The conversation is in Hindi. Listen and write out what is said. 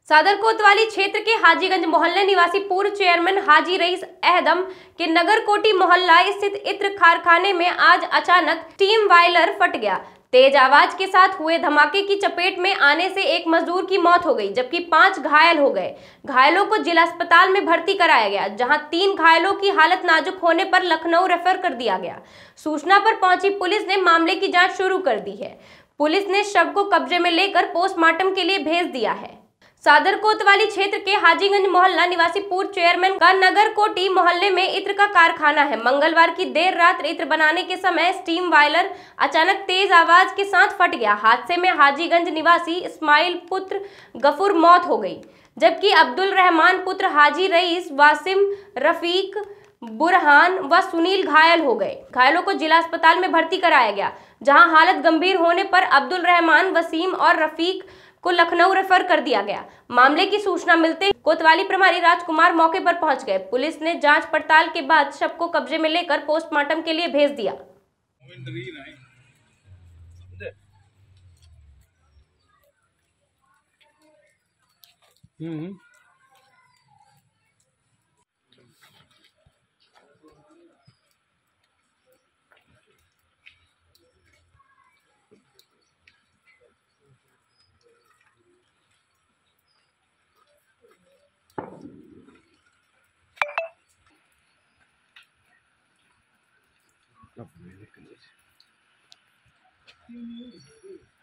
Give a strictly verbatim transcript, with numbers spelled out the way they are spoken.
सादर कोतवाली क्षेत्र के हाजीगंज मोहल्ले निवासी पूर्व चेयरमैन हाजी रईस अहदम के नगर कोटी मोहल्ला स्थित इत्र कारखाने में आज अचानक स्टीम बॉयलर फट गया। तेज आवाज के साथ हुए धमाके की चपेट में आने से एक मजदूर की मौत हो गई, जबकि पांच घायल हो गए। घायलों को जिला अस्पताल में भर्ती कराया गया, जहां तीन घायलों की हालत नाजुक होने पर लखनऊ रेफर कर दिया गया। सूचना पर पहुंची पुलिस ने मामले की जांच शुरू कर दी है। पुलिस ने शव को कब्जे में लेकर पोस्टमार्टम के लिए भेज दिया है। सादर कोतवाली क्षेत्र के हाजीगंज मोहल्ला निवासी पूर्व चेयरमैन का नगर कोटी मोहल्ले में इत्र का कारखाना है। मंगलवार की देर रात इत्र बनाने के समय स्टीम बॉयलर अचानक तेज आवाज के साथ फट गया। हादसे में हाजीगंज निवासी इस्माइल पुत्र गफूर मौत हो गई, जबकि अब्दुल रहमान पुत्र हाजी रईस, वासिम, रफीक, बुरहान व सुनील घायल हो गए। घायलों को जिला अस्पताल में भर्ती कराया गया, जहां हालत गंभीर होने पर अब्दुल रहमान, वसीम और रफीक को लखनऊ रेफर कर दिया गया। मामले की सूचना मिलते ही कोतवाली प्रभारी राजकुमार मौके पर पहुंच गए। पुलिस ने जांच पड़ताल के बाद शव को कब्जे में लेकर पोस्टमार्टम के लिए भेज दिया। हम्म अब